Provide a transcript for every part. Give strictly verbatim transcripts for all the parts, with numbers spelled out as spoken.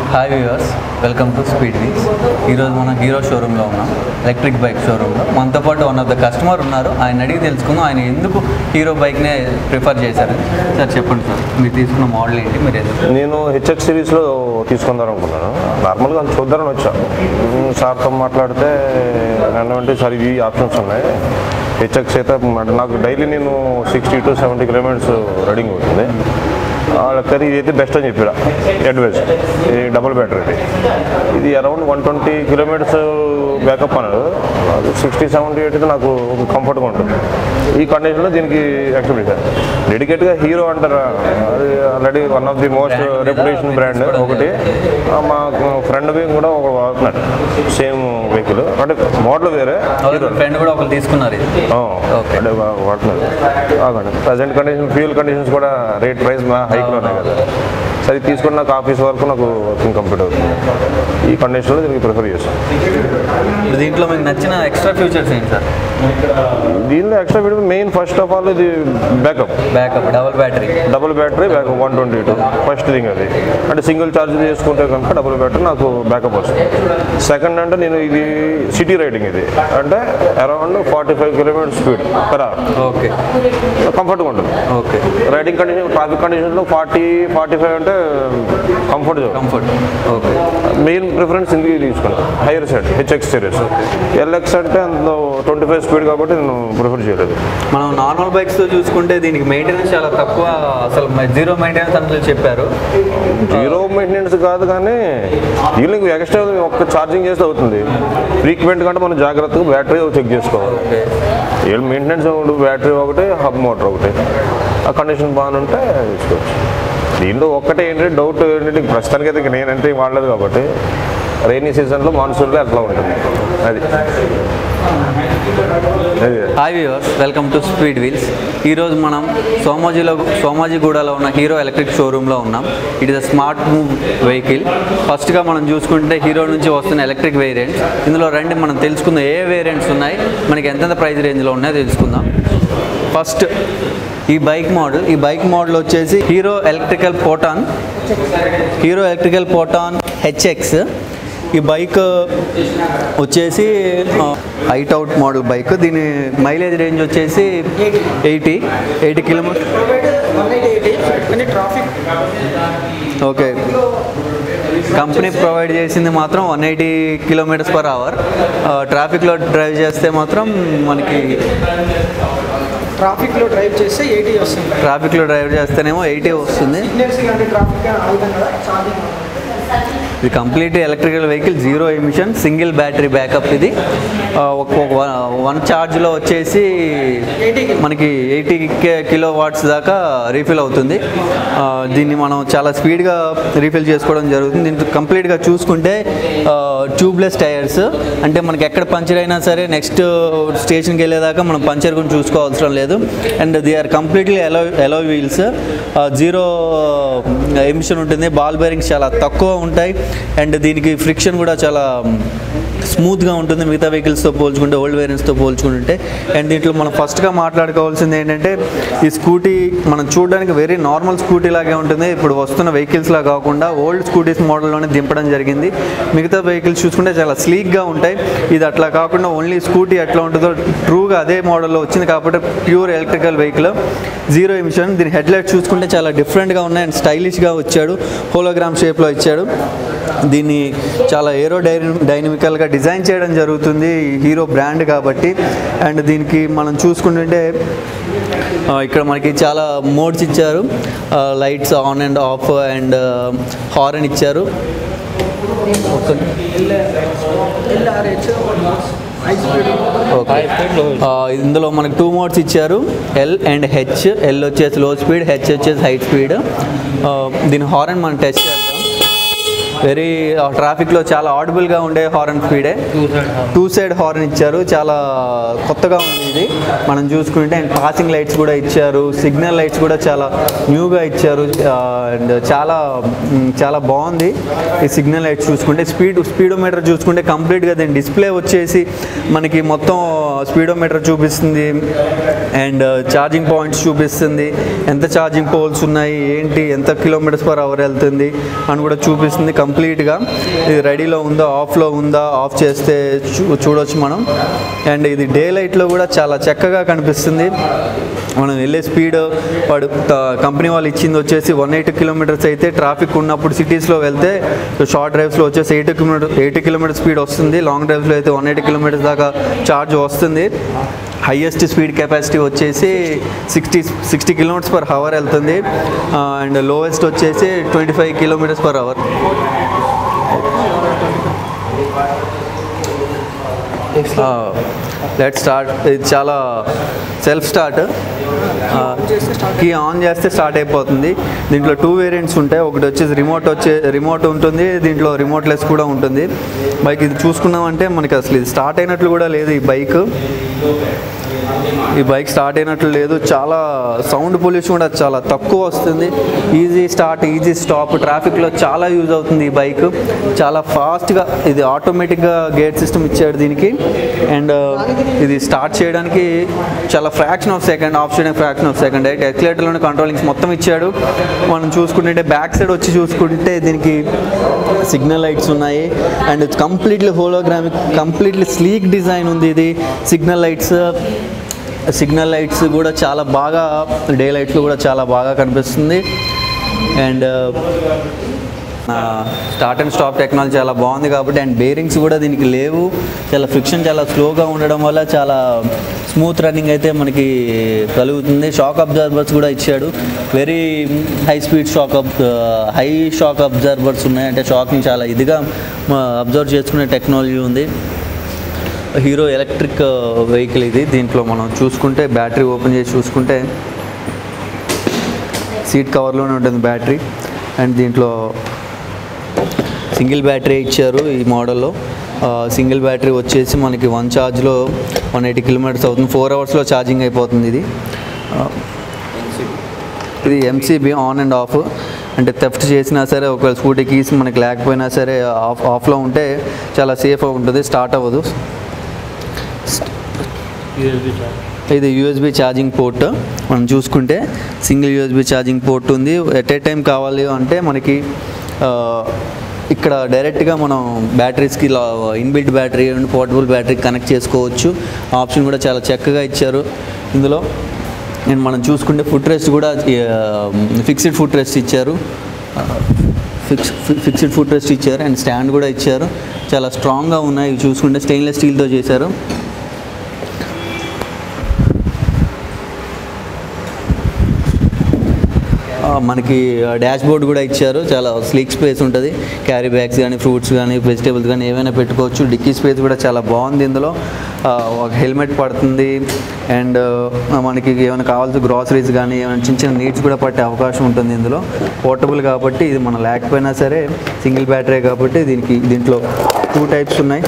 Hi viewers, welcome to speed wheels. ఈరోజు మనం hero షోరూంలో ఉన్నాం, ఎలక్ట్రిక్ బైక్ షోరూంలో. మనతో పాటు వన్ ఆఫ్ ద కస్టమర్ ఉన్నారు. ఆయన అడిగి తెలుసుకుందాం ఆయన ఎందుకు హీరో బైక్నే ప్రిఫర్ చేశారు. సార్ చెప్పండి సార్, మీరు తీసుకున్న మోడల్ ఏంటి, మీరు ఎందుకు? నేను హెచ్ఎక్స్ సిరీస్లో తీసుకుందాం అనుకున్నాను. నార్మల్గా చూద్దామని వచ్చా. సార్తో మాట్లాడితే నన్ను అంటే సార్ ఇవి ఆప్షన్స్ ఉన్నాయి. హెచ్ఎక్స్ అయితే నాకు డైలీ నేను sixty to seventy kilometres riding అవుతుంది. వాళ్ళకి ఇది అయితే బెస్ట్ అని చెప్పాడు అడ్వైజ్. ఇది డబుల్ బ్యాటరీ, ఇది around one twenty kilometres backup అన్నాడు. సిక్స్టీ సెవెంటీ ఎయిట్ అయితే నాకు కంఫర్ట్గా ఉంటుంది. ఈ కండిషన్లో దీనికి యాక్చువల్లీ డెడికేట్గా హీరో అంటారా, అది already one of the most reputation brand. ఒకటి మా ఫ్రెండ్ కూడా ఒక వాడుతున్నాడు సేమ్ వెహికల్, అంటే మోడల్ వేరే. ఫ్రెండ్ కూడా ఒకరు తీసుకున్నారు, అంటే వాడుతున్నారు. ప్రజెంట్ కండిషన్ ఫ్యూయల్ కండిషన్స్ కూడా రేట్ ప్రైస్ హైక్లో ఉన్నాయి కదా, సరే తీసుకుని నాకు ఆఫీస్ వరకు నాకు వర్కింగ్ కంప్లీట్ అవుతుంది. ఈ కండిషన్లో దీనికి ప్రిఫర్ చేస్తాను. దీంట్లో మీకు నచ్చిన ఎక్స్ట్రా ఫీచర్స్ ఏంటి సార్? దీనిలో extra feature main first of all ఇది backup backup double battery double battery backup one twenty two first thing. అది అంటే సింగిల్ ఛార్జ్ చేసుకుంటే కనుక డబుల్ బ్యాటరీ నాకు బ్యాకప్ వస్తుంది. సెకండ్ అంటే నేను ఇది సిటీ రైడింగ్, ఇది అంటే around forty five kilometre speed per hour. Okay, కంఫర్ట్గా ఉంటుంది. ఓకే, రైడింగ్ కండిషన్ ట్రాఫిక్ కండిషన్లో ఫార్టీ ఫార్టీ ఫైవ్ అంటే comfort comfort okay. Main preference ఇందుకు తీసుకున్నాను, higher side HX series. LX అంటే అందులో ట్వంటీ ఫైవ్ స్పీడ్ కాబట్టి నేను ప్రిఫర్ చేయలేదు. మనం నార్మల్ బైక్స్తో చూసుకుంటే దీనికి మెయింటెనెన్స్ చాలా తక్కువ, అసలు జీరో మెయింటెనెన్స్ అని చెప్పారు. జీరో మెయింటెనెన్స్ కాదు, కానీ దీనికి ఎక్స్ట్రా ఒక్క ఛార్జింగ్ చేస్తే అవుతుంది. ఫ్రీక్వెంట్ కంటే మనం జాగ్రత్తగా బ్యాటరీ చెక్ చేసుకోవాలి. ఏడు మెయింటెనెన్స్ బ్యాటరీ ఒకటి, హబ్ మోటార్ ఒకటి, ఆ కండిషన్ బాగానే ఉంటే తీసుకోవచ్చు. దీంట్లో ఒక్కటే ఏంటంటే డౌట్ ఏంటంటే ప్రస్తుతానికి అయితే నేనంటే వాడలేదు కాబట్టి రైనీ సీజన్లో మాన్సూన్లో అట్లా ఉంటుంది. అది hi viewers, welcome to speed wheels. ఈరోజు మనం సోమాజిలో సోమాజిగూడలో ఉన్న హీరో ఎలక్ట్రిక్ షోరూంలో ఉన్నాం. It is a smart move vehicle. ఫస్ట్గా మనం చూసుకుంటే హీరో నుంచి వస్తున్న ఎలక్ట్రిక్ వేరియంట్స్. ఇందులో రండి మనం తెలుసుకుందాం ఏ వేరియంట్స్ ఉన్నాయి, మనకి ఎంతెంత ప్రైస్ రేంజ్లో ఉన్నాయో తెలుసుకుందాం. ఫస్ట్ ఈ బైక్ మోడల్ ఈ బైక్ మోడల్ వచ్చేసి Hero electrical Photon Hero electrical Photon HX. ఈ బైక్ వచ్చేసి హైట్ అవుట్ మోడల్ బైక్. దీని మైలేజ్ రేంజ్ వచ్చేసి eighty eighty kilometre okay. Company provide చేసింది మాత్రం one eighty kilometres per hour. ట్రాఫిక్లో డ్రైవ్ చేస్తే మాత్రం మనకి ట్రాఫిక్లో డ్రైవ్ చేస్తే ఎయిటీ వస్తుంది. ట్రాఫిక్లో డ్రైవ్ చేస్తేనేమో ఎయిటీ వస్తుంది. ఇది complete electrical vehicle, zero emission, single battery backup. ఇది వన్ ఛార్జ్లో వచ్చేసి మనకి ఎయిటీ కిలో వాట్స్ దాకా రీఫిల్ అవుతుంది. దీన్ని మనం చాలా స్పీడ్గా రీఫిల్ చేసుకోవడం జరుగుతుంది. దీంట్లో కంప్లీట్గా చూసుకుంటే ట్యూబ్లెస్ టైర్స్, అంటే మనకి ఎక్కడ పంచర్ అయినా సరే నెక్స్ట్ స్టేషన్కి వెళ్ళేదాకా మనం పంచర్ గురించి చూసుకోవాల్సిన లేదు. And they are completely alloy alloy wheels, zero emission ఉంటుంది. బాల్ బేరింగ్స్ చాలా తక్కువ ఉంటాయి. అండ్ దీనికి ఫ్రిక్షన్ కూడా చాలా స్మూత్గా ఉంటుంది మిగతా వెహికల్స్తో పోల్చుకుంటే, ఓల్డ్ వేరియంట్స్తో పోల్చుకుంటే. అండ్ దీంట్లో మనం ఫస్ట్గా మాట్లాడుకోవాల్సింది ఏంటంటే ఈ స్కూటీ మనం చూడడానికి వెరీ నార్మల్ స్కూటీ లాగే ఉంటుంది. ఇప్పుడు వస్తున్న వెహికల్స్లా కాకుండా ఓల్డ్ స్కూటీస్ మోడల్లోనే దింపడం జరిగింది. మిగతా వెహికల్స్ చూసుకుంటే చాలా స్లీక్గా ఉంటాయి. ఇది అట్లా కాకుండా ఓన్లీ స్కూటీ ఎట్లా ఉంటుందో ట్రూగా అదే మోడల్లో వచ్చింది కాబట్టి pure electrical vehicle, zero emission. దీని హెడ్లైట్ చూసుకుంటే చాలా డిఫరెంట్గా ఉన్నాయి అండ్ స్టైలిష్గా వచ్చాడు, హోలోగ్రామ్ షేప్లో ఇచ్చాడు. దీన్ని చాలా ఏరో డైన డైనమికల్గా డిజైన్ చేయడం జరుగుతుంది హీరో బ్రాండ్ కాబట్టి. అండ్ దీనికి మనం చూసుకుంటుంటే ఇక్కడ మనకి చాలా మోడ్స్ ఇచ్చారు, lights on and off and horn ఇచ్చారు. ఇందులో మనకి టూ మోడ్స్ ఇచ్చారు, ఎల్ అండ్ హెచ్. ఎల్ వచ్చేసి లో స్పీడ్, హెచ్ వచ్చేసి హై స్పీడ్. దీని హార్న్ మనం టెస్ట్ చేద్దాం. వెరీ ట్రాఫిక్లో చాలా ఆడిబుల్గా ఉండే హార్న్ స్పీడే. టూ సైడ్ హార్న్ ఇచ్చారు, చాలా కొత్తగా ఉంది ఇది మనం చూసుకుంటే. అండ్ పాసింగ్ లైట్స్ కూడా ఇచ్చారు, సిగ్నల్ లైట్స్ కూడా చాలా న్యూగా ఇచ్చారు. అండ్ చాలా చాలా బాగుంది ఈ సిగ్నల్ లైట్స్ చూసుకుంటే. స్పీడ్ స్పీడోమీటర్ చూసుకుంటే కంప్లీట్గా దీని డిస్ప్లే వచ్చేసి మనకి మొత్తం స్పీడోమీటర్ చూపిస్తుంది అండ్ ఛార్జింగ్ పాయింట్స్ చూపిస్తుంది, ఎంత ఛార్జింగ్ పోల్స్ ఉన్నాయి ఏంటి, ఎంత కిలోమీటర్స్ పర్ అవర్ వెళ్తుంది అని కూడా చూపిస్తుంది. కంప్లీట్గా ఇది రెడీలో ఉందా ఆఫ్లో ఉందా ఆఫ్ చేస్తే చూ చూడొచ్చు మనం. అండ్ ఇది డే లైట్లో కూడా చాలా చక్కగా కనిపిస్తుంది. మనం వెళ్ళే స్పీడ్ వాడు కంపెనీ వాళ్ళు ఇచ్చింది వచ్చేసి వన్ ఎయిటీ కిలోమీటర్స్ అయితే ట్రాఫిక్ ఉన్నప్పుడు సిటీస్లో వెళ్తే షార్ట్ డ్రైవ్స్లో వచ్చేసి eighty kilometre eighty kilometre speed వస్తుంది. లాంగ్ డ్రైవ్స్లో అయితే వన్ ఎయిటీ కిలోమీటర్స్ దాకా ఛార్జ్ వస్తుంది. హైయెస్ట్ స్పీడ్ కెపాసిటీ వచ్చేసి sixty sixty kilometres per hour వెళ్తుంది. అండ్ లోయెస్ట్ వచ్చేసి twenty five kilometres per hour. Let start. ఇది చాలా సెల్ఫ్ స్టార్ట్. కీ ఆన్ చేస్తే స్టార్ట్ అయిపోతుంది. దీంట్లో టూ వేరియంట్స్ ఉంటాయి. ఒకటి వచ్చేసి రిమోట్ వచ్చే రిమోట్ ఉంటుంది, దీంట్లో రిమోట్ లెస్ కూడా ఉంటుంది. బైక్ ఇది చూసుకున్నామంటే మనకి అసలు ఇది స్టార్ట్ అయినట్లు కూడా లేదు. ఈ బైక్ ఈ బైక్ స్టార్ట్ అయినట్లు లేదు. చాలా సౌండ్ పొల్యూషన్ కూడా చాలా తక్కువ వస్తుంది. ఈజీ స్టార్ట్ ఈజీ స్టాప్ ట్రాఫిక్లో చాలా యూజ్ అవుతుంది ఈ బైక్. చాలా ఫాస్ట్గా ఇది ఆటోమేటిక్గా గేట్ సిస్టమ్ ఇచ్చాడు దీనికి. అండ్ ఇది స్టార్ట్ చేయడానికి చాలా ఫ్రాక్షన్ ఆఫ్ సెకండ్, ఆఫ్ చేయడానికి ఫ్రాక్షన్ ఆఫ్ సెకండ్. అయితే ఎక్సిలేటర్లోనే కంట్రోలింగ్స్ మొత్తం ఇచ్చాడు. మనం చూసుకుంటే బ్యాక్ సైడ్ వచ్చి చూసుకుంటే దీనికి సిగ్నల్ లైట్స్ ఉన్నాయి. And completely holographic completely sleek design ఉంది. ఇది సిగ్నల్ లైట్స్ సిగ్నల్ లైట్స్ కూడా చాలా బాగా డే లైట్లో కూడా చాలా బాగా కనిపిస్తుంది. And start and stop technology చాలా బాగుంది కాబట్టి. అండ్ బేరింగ్స్ కూడా దీనికి లేవు. చాలా ఫ్రిక్షన్ చాలా స్లోగా ఉండడం వల్ల చాలా స్మూత్ రన్నింగ్ అయితే మనకి కలుగుతుంది. షాక్ అబ్జర్వర్స్ కూడా ఇచ్చాడు. Very high speed shock ab high shock absorbers ఉన్నాయి. అంటే షాక్ని చాలా ఇదిగా అబ్జర్వ్ చేసుకునే టెక్నాలజీ ఉంది. హీరో ఎలక్ట్రిక్ వెహికల్ ఇది. దీంట్లో మనం చూసుకుంటే బ్యాటరీ ఓపెన్ చేసి చూసుకుంటే సీట్ కవర్లోనే ఉంటుంది బ్యాటరీ. అండ్ దీంట్లో సింగిల్ బ్యాటరీ ఇచ్చారు ఈ మోడల్లో. సింగిల్ బ్యాటరీ వచ్చేసి మనకి వన్ ఛార్జ్లో వన్ ఎయిటీ కిలోమీటర్స్ అవుతుంది. ఫోర్ అవర్స్లో ఛార్జింగ్ అయిపోతుంది ఇది. ఇది ఎంసీబీ ఆన్ అండ్ ఆఫ్. అంటే థెఫ్ట్ చేసినా సరే ఒకవేళ స్కూటీ కీస్ మనకి లేకపోయినా సరే ఆఫ్ ఆఫ్లో ఉంటే చాలా సేఫ్గా ఉంటుంది, స్టార్ట్ అవ్వదు. ఇది యూఎస్బీ ఛార్జింగ్ పోర్ట్. మనం చూసుకుంటే సింగిల్ యూఎస్బీ ఛార్జింగ్ పోర్ట్ ఉంది. ఎట్ ఏ టైం కావాలి అంటే మనకి ఇక్కడ డైరెక్ట్గా మనం బ్యాటరీస్కి inbuilt battery and portable battery connect చేసుకోవచ్చు. ఆప్షన్ కూడా చాలా చక్కగా ఇచ్చారు ఇందులో. అండ్ మనం చూసుకుంటే ఫుట్ రెస్ట్ కూడా ఫిక్స్డ్ ఫుట్ రెస్ట్ ఇచ్చారు. ఫిక్స్ ఫిక్స్డ్ ఫుట్ రెస్ట్ ఇచ్చారు. అండ్ స్టాండ్ కూడా ఇచ్చారు. చాలా స్ట్రాంగ్గా ఉన్నాయి. ఇవి చూసుకుంటే స్టెయిన్లెస్ స్టీల్తో చేశారు. మనకి డాష్ బోర్డ్ కూడా ఇచ్చారు. చాలా స్లీక్ స్పేస్ ఉంటుంది. క్యారీ బ్యాగ్స్ కానీ ఫ్రూట్స్ కానీ వెజిటేబుల్స్ కానీ ఏమైనా పెట్టుకోవచ్చు. డిక్కీ స్పేస్ కూడా చాలా బాగుంది ఇందులో. ఒక హెల్మెట్ పడుతుంది. అండ్ మనకి ఏమైనా కావాల్సిన గ్రాసరీస్ కానీ ఏమైనా చిన్న చిన్న నీడ్స్ కూడా పట్టే అవకాశం ఉంటుంది ఇందులో. పోర్టబుల్ కాబట్టి ఇది మనం లేకపోయినా సరే సింగిల్ బ్యాటరీ కాబట్టి దీనికి దీంట్లో టూ టైప్స్ ఉన్నాయి.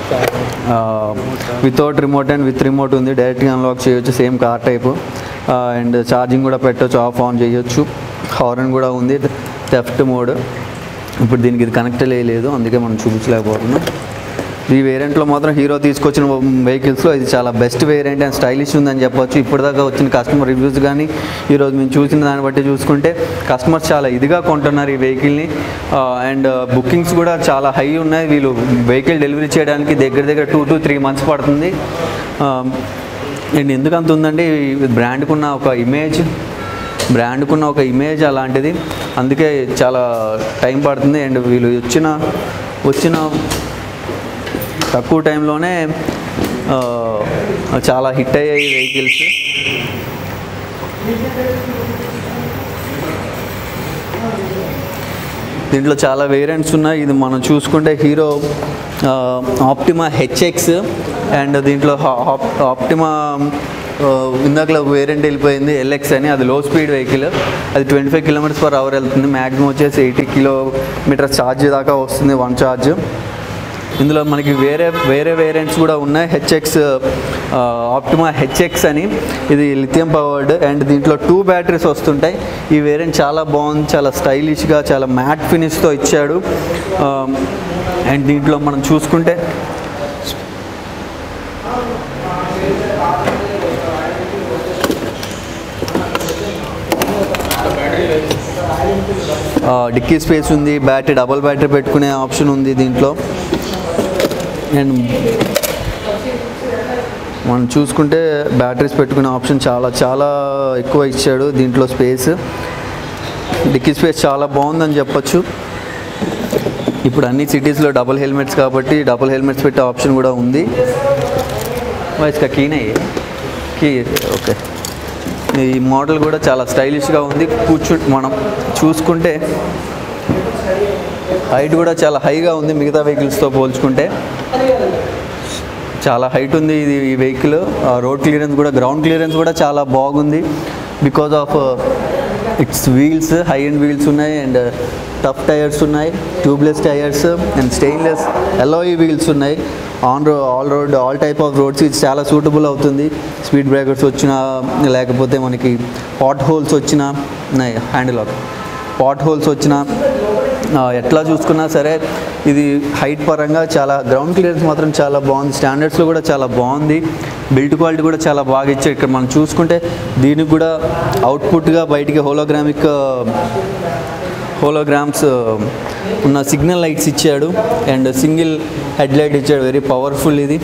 Without remote and with remote ఉంది. డైరెక్ట్గా అన్లాక్ చేయొచ్చు same car type. And charging కూడా పెట్టవచ్చు, ఆఫ్ ఆన్ చేయొచ్చు. హార్న్ కూడా ఉంది. Theft mode. ఇప్పుడు దీనికి ఇది కనెక్ట్ లేదు, అందుకే మనం చూపించలేకపోతున్నాం. ఈ వేరియంట్లో మాత్రం హీరో తీసుకొచ్చిన వెహికల్స్లో ఇది చాలా బెస్ట్ వేరియంట్ అండ్ స్టైలిష్ ఉందని చెప్పొచ్చు. ఇప్పటిదాకా వచ్చిన కస్టమర్ రివ్యూస్ కానీ ఈరోజు మేము చూసిన దాన్ని బట్టి చూసుకుంటే కస్టమర్స్ చాలా ఇదిగా కొంటున్నారు ఈ వెహికల్ని. అండ్ బుకింగ్స్ కూడా చాలా హై ఉన్నాయి. వీళ్ళు వెహికల్ డెలివరీ చేయడానికి దగ్గర దగ్గర టూ టు త్రీ మంత్స్ పడుతుంది. అండ్ ఎందుకంత ఉందంటే బ్రాండ్కున్న ఒక ఇమేజ్ బ్రాండ్కున్న ఒక ఇమేజ్ అలాంటిది, అందుకే చాలా టైం పడుతుంది. అండ్ వీళ్ళు వచ్చిన వచ్చిన తక్కువ టైంలోనే చాలా హిట్ అయ్యాయి వెహికల్స్. దీంట్లో చాలా వేరియంట్స్ ఉన్నాయి. ఇది మనం చూసుకుంటే హీరో ఆప్టిమా హెచ్ఎక్స్ అండ్ దీంట్లో ఆప్టిమా ఇందాకలో వేరియంట్ వెళ్ళిపోయింది ఎల్ఎక్స్ అని. అది లో స్పీడ్ వెహికల్. అది twenty five kilometres per hour వెళ్తుంది. మ్యాక్సిమం వచ్చేసి ఎయిటీ కిలోమీటర్స్ ఛార్జ్ దాకా వస్తుంది వన్ ఛార్జ్. ఇందులో మనకి వేరే వేరే వేరియంట్స్ కూడా ఉన్నాయి. హెచ్ఎక్స్ ఆప్టిమా హెచ్ఎక్స్ అని, ఇది లిథియం పవర్డ్. అండ్ దీంట్లో టూ బ్యాటరీస్ వస్తుంటాయి. ఈ వేరియంట్ చాలా బాగుంది, చాలా స్టైలిష్గా చాలా మ్యాట్ ఫినిష్తో ఇచ్చాడు. అండ్ దీంట్లో మనం చూసుకుంటే డిక్కీ స్పేస్ ఉంది, బ్యాటరీ డబుల్ బ్యాటరీ పెట్టుకునే ఆప్షన్ ఉంది దీంట్లో. అండ్ మనం చూసుకుంటే బ్యాటరీస్ పెట్టుకునే ఆప్షన్ చాలా చాలా ఎక్కువ ఇచ్చాడు దీంట్లో స్పేస్. డిక్కీ స్పేస్ చాలా బాగుందని చెప్పొచ్చు. ఇప్పుడు అన్ని సిటీస్లో డబుల్ హెల్మెట్స్ కాబట్టి డబుల్ హెల్మెట్స్ పెట్టే ఆప్షన్ కూడా ఉంది. వైస్గా కీనే కీ ఓకే. ఈ మోడల్ కూడా చాలా స్టైలిష్గా ఉంది. కూర్చు మనం చూసుకుంటే హైట్ కూడా చాలా హైగా ఉంది మిగతా వెహికల్స్తో పోల్చుకుంటే. చాలా హైట్ ఉంది ఇది ఈ వెహికల్. రోడ్ క్లియరెన్స్ కూడా గ్రౌండ్ క్లియరెన్స్ కూడా చాలా బాగుంది because of its wheels. High and wheels ఉన్నాయి అండ్ టఫ్ టైర్స్ ఉన్నాయి, tubeless tyres and stainless alloy wheels ఉన్నాయి. On ro all road all type of roads ఇది చాలా సూటబుల్ అవుతుంది. స్పీడ్ బ్రేకర్స్ వచ్చినా లేకపోతే మనకి పాట్ హోల్స్ వచ్చినా హ్యాండిల్ ఆఫ్ పాట్ హోల్స్ వచ్చినా ఎట్లా చూసుకున్నా సరే ఇది హైట్ పరంగా చాలా గ్రౌండ్ క్లియరెన్స్ మాత్రం చాలా బాగుంది. స్టాండర్డ్స్లో కూడా చాలా బాగుంది. బిల్డ్ క్వాలిటీ కూడా చాలా బాగా ఇచ్చారు. ఇక్కడ మనం చూసుకుంటే దీనికి కూడా అవుట్పుట్గా బయటికి హోలోగ్రామిక్ హోలోగ్రామ్స్ ఉన్న సిగ్నల్ లైట్స్ ఇచ్చాడు అండ్ సింగిల్ హెడ్ లైట్ ఇచ్చాడు. వెరీ పవర్ఫుల్ ఇది.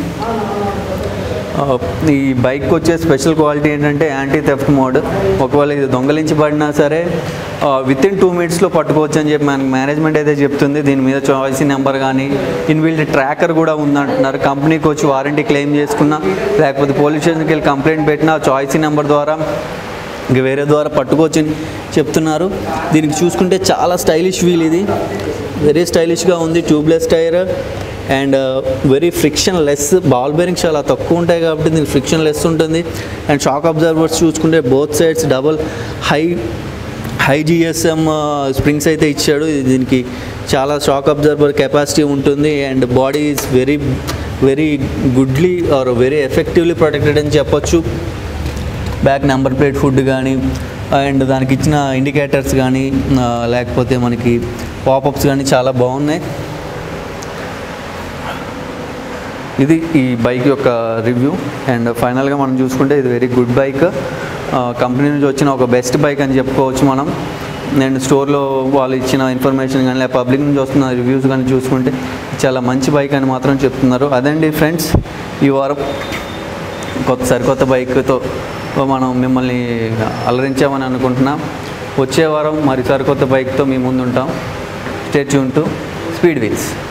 ఈ బైక్ వచ్చే స్పెషల్ క్వాలిటీ ఏంటంటే యాంటీ థెఫ్ట్ మోడ్. ఒకవేళ ఇది దొంగలించబడినా సరే విత్ ఇన్ టూ మినిట్స్లో పట్టుకోవచ్చు అని చెప్పి మనకి మేనేజ్మెంట్ అయితే చెప్తుంది. దీని మీద చాయిసీ నెంబర్ కానీ ఇన్బిల్ట్ ట్రాకర్ కూడా ఉందంటున్నారు. కంపెనీకి వచ్చి వారంటీ క్లెయిమ్ చేసుకున్నా లేకపోతే పోలీస్ స్టేషన్కి వెళ్ళి కంప్లైంట్ పెట్టినా చాయిసీ నెంబర్ ద్వారా ఇంక వేరే ద్వారా పట్టుకోవచ్చని చెప్తున్నారు. దీనికి చూసుకుంటే చాలా స్టైలిష్ వీల్ ఇది. వెరీ స్టైలిష్గా ఉంది. Tubeless tyre and very frictionless. Ball bearings చాలా తక్కువ ఉంటాయి కాబట్టి దీనికి ఫ్రిక్షన్ లెస్ ఉంటుంది. అండ్ షాక్ అబ్జర్వర్స్ చూసుకుంటే both sides double high high GSM springs అయితే ఇచ్చాడు. దీనికి చాలా షాక్ అబ్జర్వర్ కెపాసిటీ ఉంటుంది and body is very very goodly or very effectively protected అని చెప్పొచ్చు. బ్యాక్ నెంబర్ ప్లేట్ ఫుడ్ కానీ అండ్ దానికి ఇచ్చిన ఇండికేటర్స్ కానీ లేకపోతే మనకి పాపప్స్ కానీ చాలా బాగున్నాయి. ఇది ఈ బైక్ యొక్క రివ్యూ. అండ్ ఫైనల్గా మనం చూసుకుంటే ఇది వెరీ గుడ్ బైక్. కంపెనీ నుంచి వచ్చిన ఒక బెస్ట్ బైక్ అని చెప్పుకోవచ్చు మనం. అండ్ స్టోర్లో వాళ్ళు ఇచ్చిన ఇన్ఫర్మేషన్ కానీ లేదా పబ్లిక్ నుంచి వస్తున్న రివ్యూస్ కానీ చూసుకుంటే చాలా మంచి బైక్ అని మాత్రం చెప్తున్నారు. అదండి ఫ్రెండ్స్, ఈ వారం కొత్త సరికొత్త బైక్తో మనం మిమ్మల్ని అలరించామని అనుకుంటున్నాం. వచ్చే వారం మరి సరికొత్త బైక్తో మీ ముందు ఉంటాం. Stay tune to speed wheels.